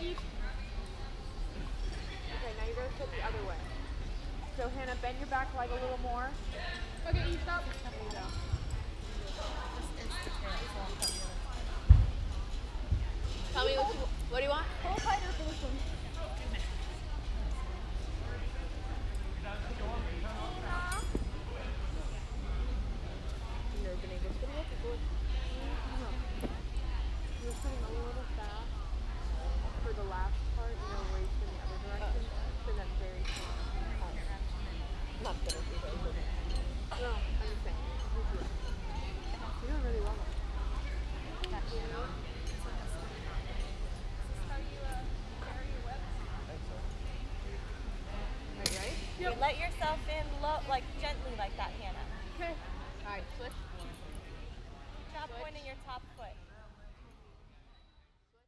Okay, now you're going to sit the other way. So Hannah, bend your back leg a little more. Okay, you stop. There you go. Tell me what do you want? Hold tighter for this one. You're gonna just gonna look before. You're sitting a little fast for the last part, where you spin the other direction. Spin that very slow. Not gonna do that. No, I'm just saying. You're doing really well. Are you ready? You let yourself in low, like gently like that, Hannah. Okay.